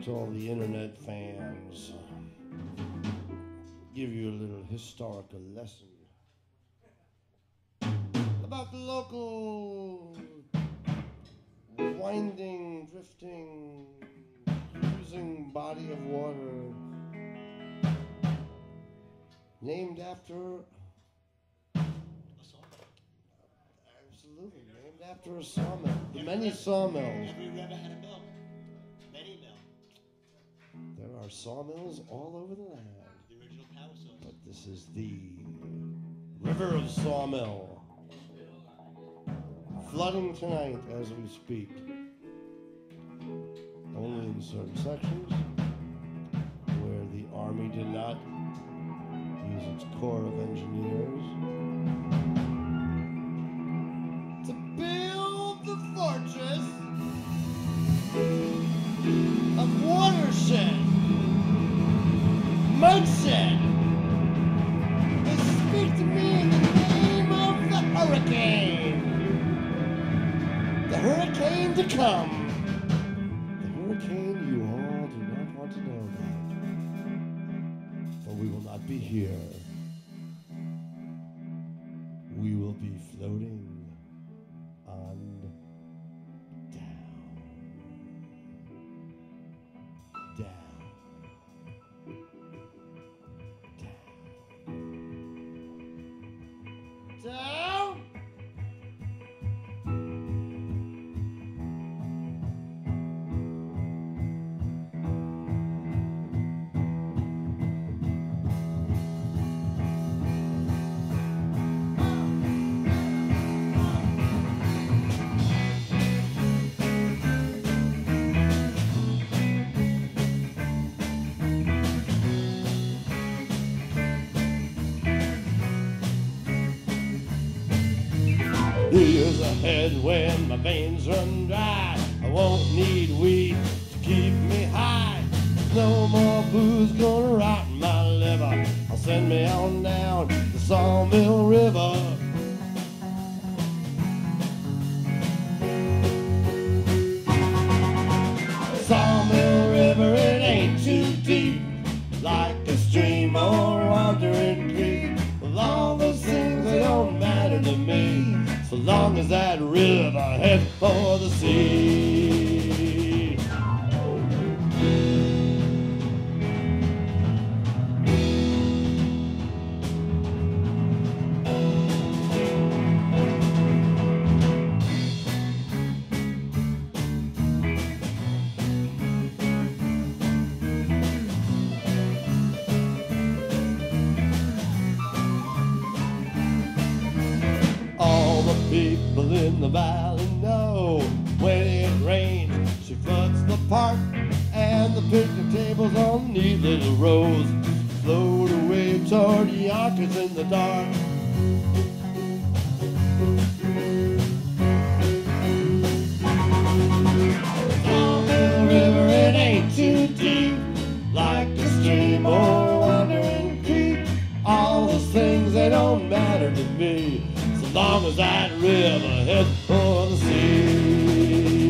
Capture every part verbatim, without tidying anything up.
out to all the internet fans. Give you a little historical lesson about the local winding, drifting, cruising body of water named after a sawmill. Absolutely, named after a sawmill. The many sawmills. Every river had a mill. Many mill. There are sawmills all over the land. The original power source. But this is the River of Sawmill. Flooding tonight as we speak. Only in certain sections where the Army did not use its Corps of Engineers to build the fortress of Watershed. Mudshed. They speak to me in the name of the hurricane. The hurricane to come. The hurricane you all do not want to know about. For we will not be here. We will be floating on down. Down. Down. Years ahead when my veins run dry, I won't need weed to keep me high. No more booze gonna rot my liver. I'll send me on down the Sawmill River. Sawmill River, it ain't too deep, like a stream or wandering creek. Well, all those things, they don't matter to me, so long as that river heads for the sea. People in the valley know when it rains, she floods the park, and the picnic tables on neat little rows float away toward Yonkers in the dark. Sawmill River, it ain't too deep, like a stream or wandering creek. All those things, they don't matter to me, as long as that river heads for the sea.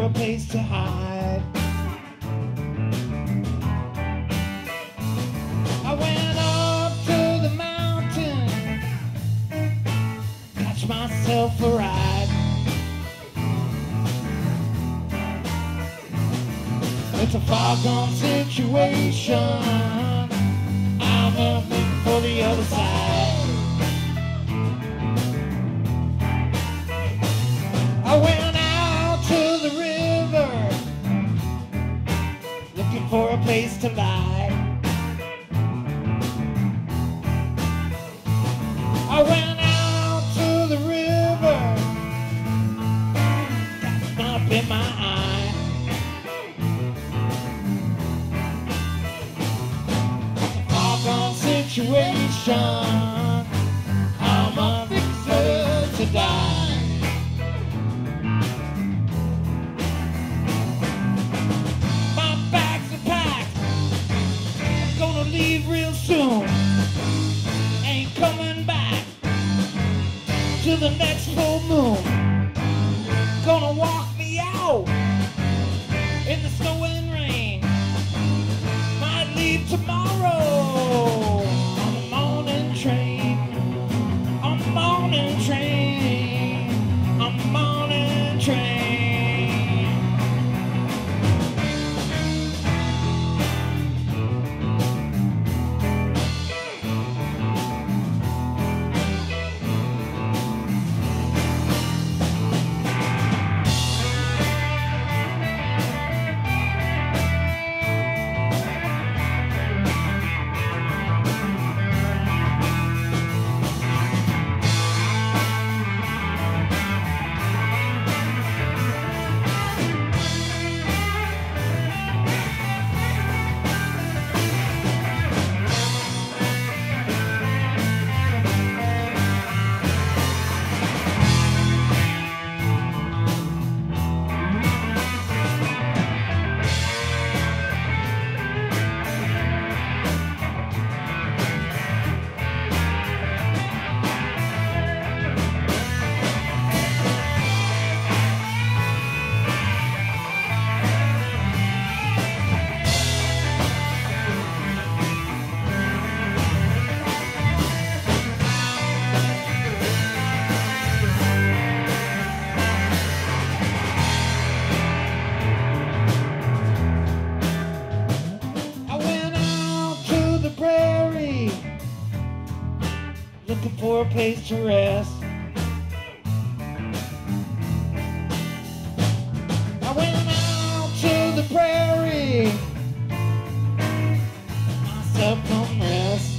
a place to hide. I went up to the mountain, catch myself a ride. It's a far-gone situation, I'm looking for the other side. I went out to the river, looking for a place to lie. I went out to the river, got some up in my eye. It's a far-gone situation, I'm a fixer to die. Leave real soon, ain't coming back till the next full moon. Gonna walk me out in the snow and rain, might leave tomorrow on a morning train, on a morning train, on a morning train. Looking for a place to rest. I went out to the prairie, myself some rest.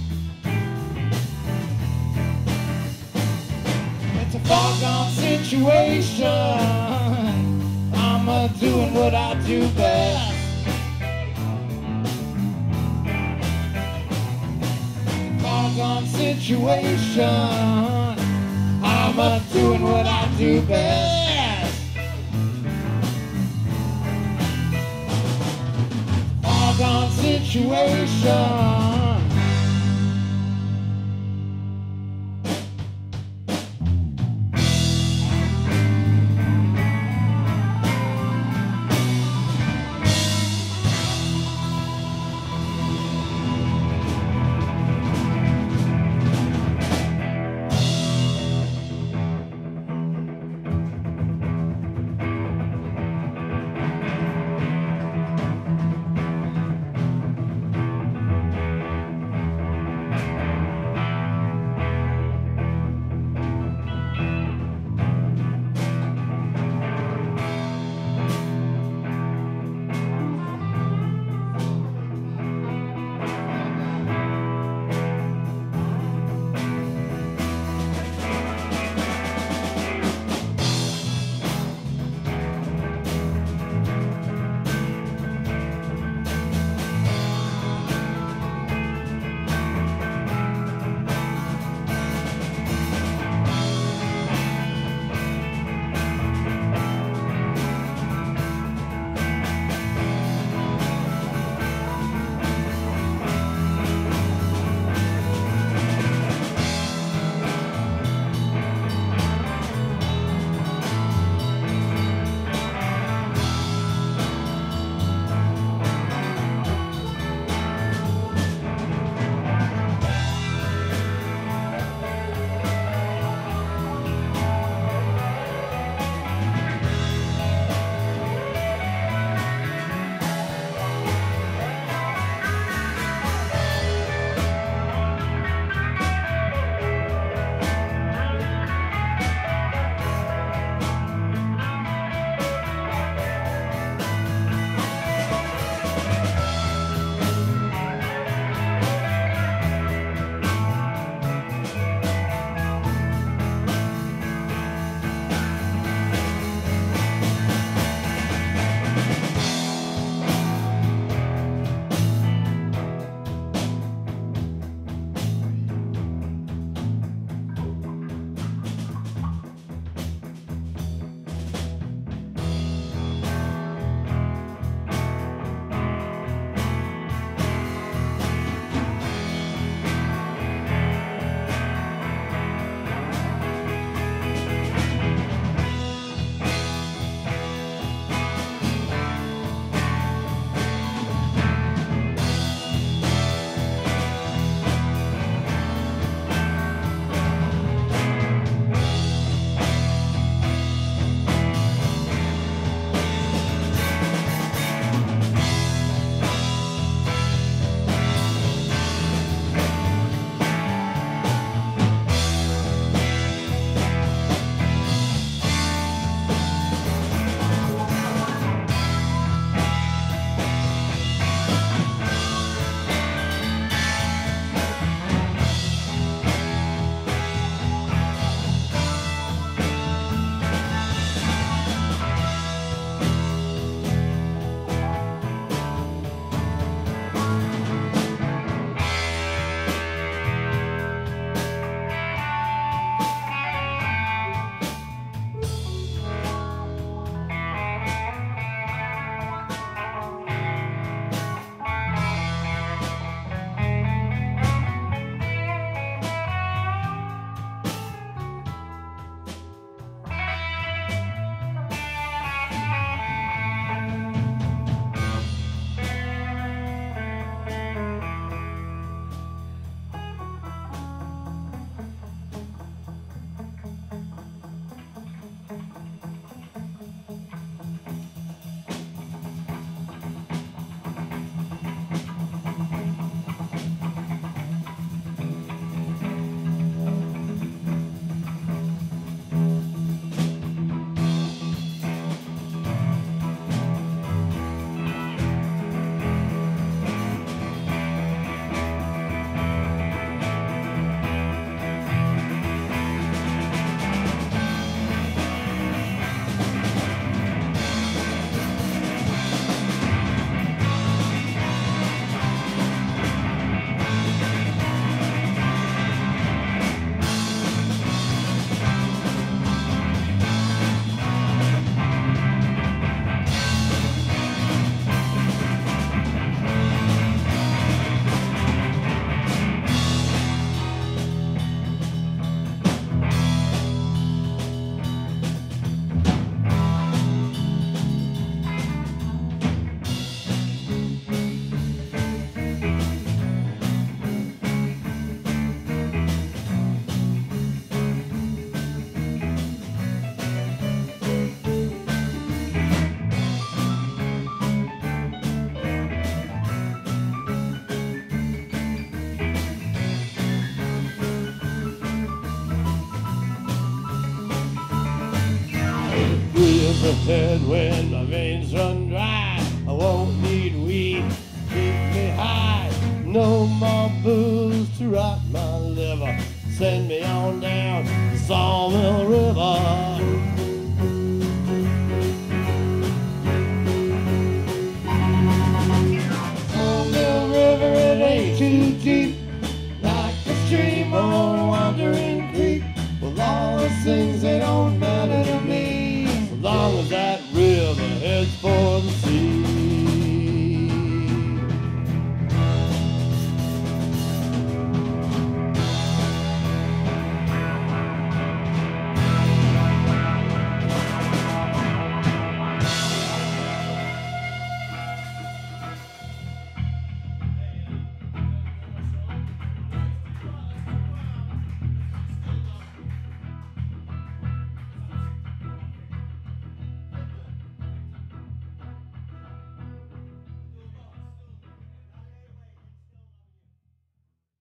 It's a far-gone situation, I'm a doing what I do best. Far-gone situation, I'm a doing what I do best. Far-gone situation. prepared when my veins run dry. I won't need weed to keep me high. No more booze to rot my liver. Send me on down